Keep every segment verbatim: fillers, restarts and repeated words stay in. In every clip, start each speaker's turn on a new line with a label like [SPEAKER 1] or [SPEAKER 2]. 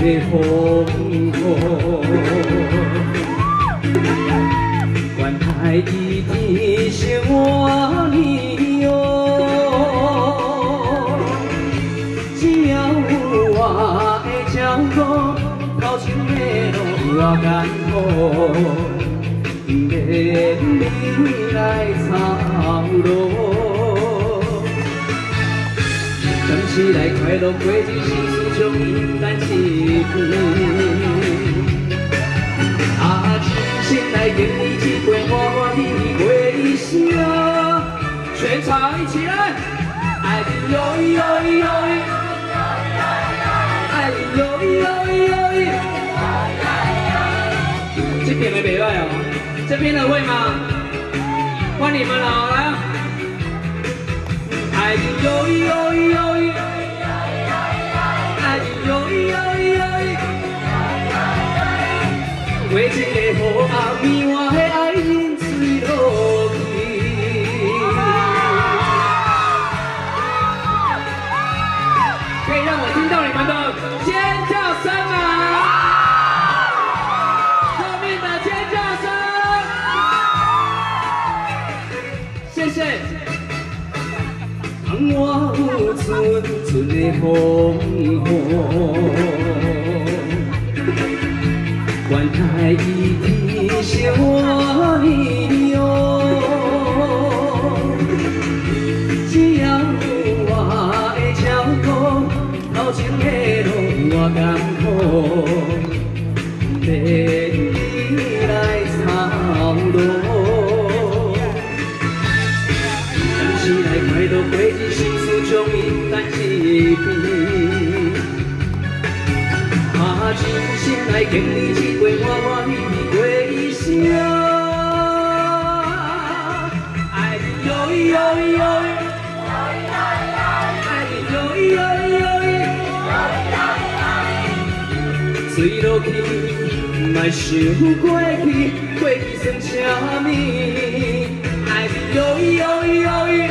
[SPEAKER 1] 风雨，愿海一天生活你哦，只要有我的照顾，头前的路我甘苦，免你来操劳。 暂时来快乐过一生，思将因咱一片。啊，真心来敬你一杯欢欢喜喜过一生。全场一起来，爱你哟哟哟，爱你哟哟哟。这边的袂歹哦，这边的会吗？换你们了，来。 爱你哟哟哟，爱你哟哟哟，为一个好暗暝，我的爱人醉落去。可以让我听到你们的尖叫声吗？后面的尖叫声，谢谢。 我有纯纯的风雨，愿海一天生活你哦，只要有我的照顾，头前的路我甘苦，免你来操劳。 是来快乐过一生，思将因咱一片。啊，真心来敬你一杯欢欢喜喜过一生。爱你哟哟哟，爱你哟哟哟，醉落去，莫想过去，过去算啥物？爱你哟哟哟。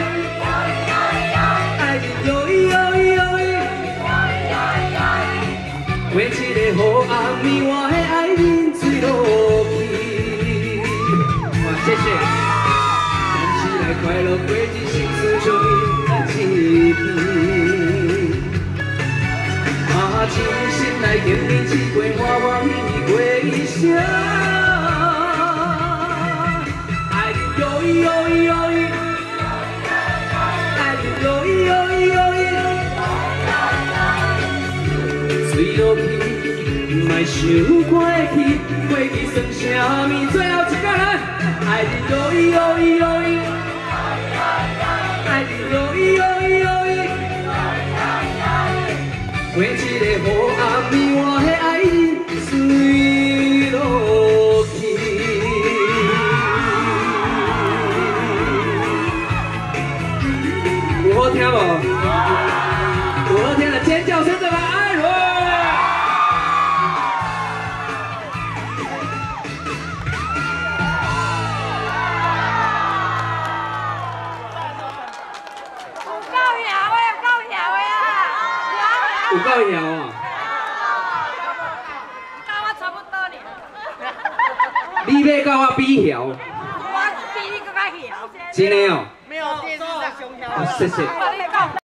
[SPEAKER 1] 为一个好暗暝，我的爱人醉落去。哇，谢谢。咱起来快乐过一生，思将因咱一片。啊，真心来敬你一杯欢欢喜喜过一生。爱你哟哟哟，爱你哟哟哟。 醉落去，莫想过去，过去算啥物？最后一个人，爱你哟哟哟，爱你哟哟哟，为一个好暗暝，我的爱人醉落去。有好听无？有好听的尖叫声对吧？ 有够摇啊！
[SPEAKER 2] 跟我差不多呢。
[SPEAKER 1] 你要跟我比摇？
[SPEAKER 2] 我比你更加摇。
[SPEAKER 1] 真的哦。
[SPEAKER 2] 没有电视上胸挑。
[SPEAKER 1] 谢谢。